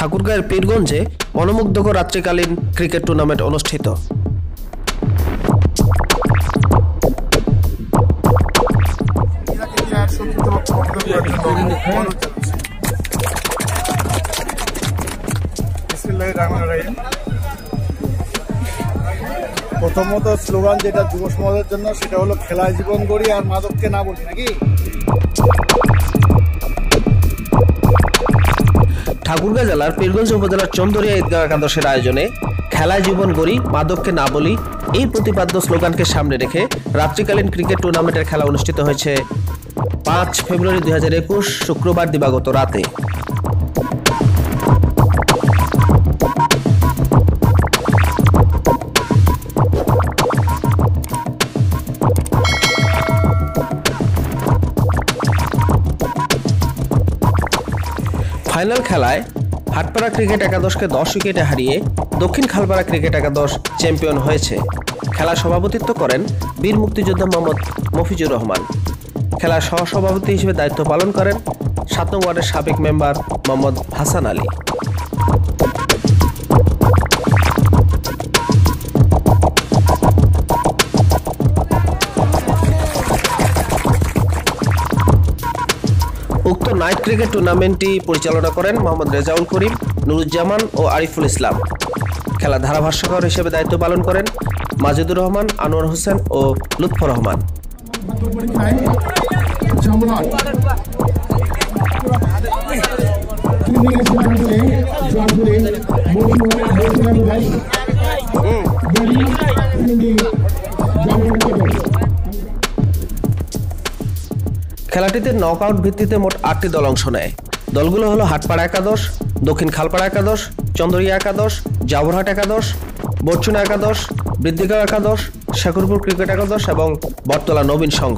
ঠাকুরগাঁয়ের পীরগঞ্জে মনোমুগ্ধকর রাত্রিকালীন cricket tournament অনুষ্ঠিত। প্রথমত স্লোগান যেটা যুব সমাজের জন্য সেটা হলো খেলায় জীবন গড়ি আর মাদককে না বলি, নাকি? ঠাকুরগাঁ জেলার পীরগঞ্জ উপজেলার চন্দরিয়া ঈদগাহ একাদশের আয়োজনে খেলায় জীবন গড়ি মাদককে না বলি এই প্রতিপাদ্য স্লোগানকে সামনে রেখে রাত্রিকালীন ক্রিকেট টুর্নামেন্টের খেলা অনুষ্ঠিত হয়েছে 5 ফেব্রুয়ারি 2021 শুক্রবার দিবাগত রাতে। ফাইনাল খেলায় হাটপাড়া ক্রিকেট একাদশকে 10 উইকেটে হারিয়ে দক্ষিণ খালপাড়া ক্রিকেট একাদশ চ্যাম্পিয়ন হয়েছে। খেলা সভাপতিত্ব করেন বীর মুক্তিযোদ্ধা মোহাম্মদ মফিজুর রহমান। খেলার সহসভাপতি হিসেবে দায়িত্ব পালন করেন 7 নং ওয়ার্ডের সাবেক মেম্বার মোহাম্মদ হাসান আলী। উক্ত নাইট ক্রিকেট টুর্নামেন্টটি পরিচালনা করেন মোহাম্মদ রেজাউল করিম, নুরুজ্জামান ও আরিফুল ইসলাম। খেলা ধারাভাষ্যকার হিসেবে দায়িত্ব পালন করেন মাজিদুর রহমান, আনোয়ার হোসেন ও লুৎফর রহমান। খেলাটিতে নকআউট ভিত্তিতে মোট 8টি দল অংশ নেয়। দলগুলো হলো হাটপাড়া একাদশ, দক্ষিণ খালপাড়া একাদশ, চন্দরিয়া একাদশ, জাবরহাট একাদশ, বরচুনা একাদশ, বৃদ্ধিগাঁও একাদশ, শেখরপুর ক্রিকেট একাদশ এবং বটতলা নবীন সংঘ।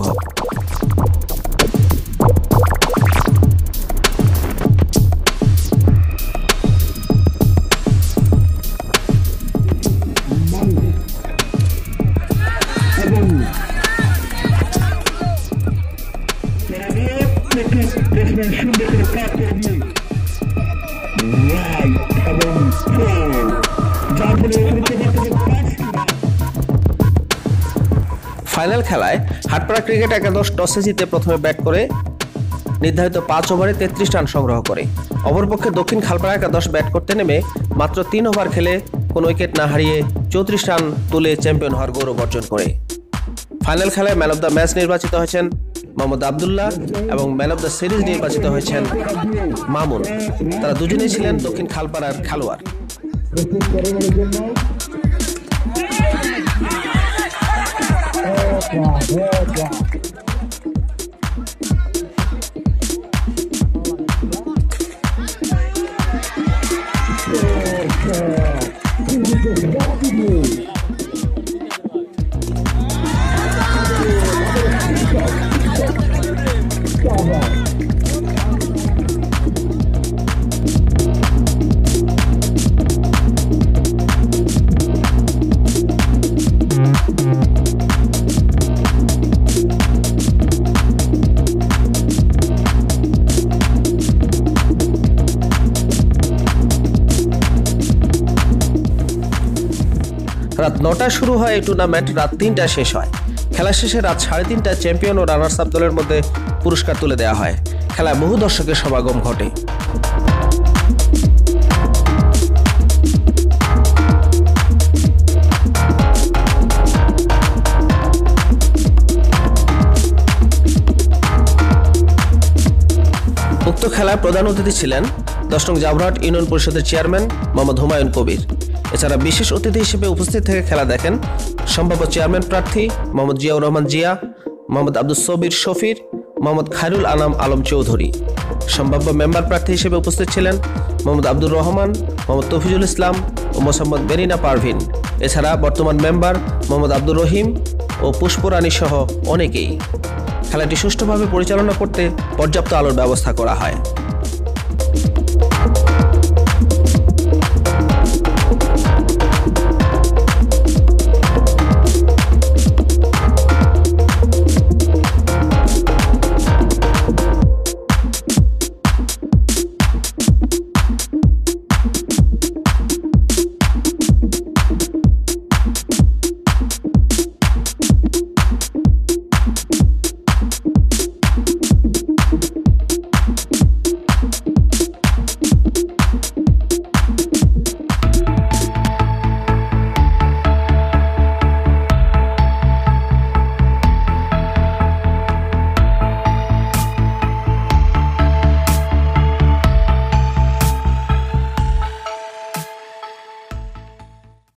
ফাইনাল খেলায় হাটপাড়া ক্রিকেট একাদশ টসে জিতে প্রথমে ব্যাট করে নির্ধারিত 5 ওভারে 33 রান সংগ্রহ করে। অপরপক্ষে দক্ষিণ খালপাড়া একাদশ ব্যাট করতে নেমে মাত্র 3 ওভার খেলে কোনো উইকেট না হারিয়ে 34 রান তুলে চ্যাম্পিয়ন হওয়ার গৌরব অর্জন করে। ফাইনাল খেলায় ম্যান অব দ্য ম্যাচ নির্বাচিত হয়েছেন মোহাম্মদ আবদুল্লাহ এবং ম্যান অব দ্য সিরিজ নির্বাচিত হয়েছেন মামুন। তারা দুজনেই ছিলেন দক্ষিণ খালপাড়ার খেলোয়াড়। রাত 9টায় শুরু হয় এই টুর্নামেন্ট, রাত 3টায় শেষ হয়। খেলা শেষে রাত 3:30টায় চ্যাম্পিয়ন ও রানার্স আপ দলের মধ্যে পুরস্কার তুলে দেওয়া হয়। খেলায় বহু দর্শকের সমাগম ঘটে। উক্ত খেলায় প্রধান অতিথি ছিলেন 10 নং জাবরহাট ইউনিয়ন পরিষদের চেয়ারম্যান মোহাম্মদ হুমায়ুন কবির। এছাড়া বিশেষ অতিথি হিসেবে উপস্থিত থেকে খেলা দেখেন সম্ভাব্য চেয়ারম্যান প্রার্থী মোহাম্মদ জিয়াউর রহমান জিয়া, মোহাম্মদ আব্দুল সবির শফির, মোহাম্মদ খায়রুল আনাম আলম চৌধুরী। সম্ভাব্য মেম্বার প্রার্থী হিসেবে উপস্থিত ছিলেন মোহাম্মদ আব্দুর রহমান, মোহাম্মদ তৌফিজুল ইসলাম ও মোহাম্মদ বেরিনা পারভিন। এছাড়া বর্তমান মেম্বার মোহাম্মদ আব্দুর রহিম ও পুষ্পরানী সহ অনেকেই। খেলাটি সুষ্ঠুভাবে পরিচালনা করতে পর্যাপ্ত আলোর ব্যবস্থা করা হয়।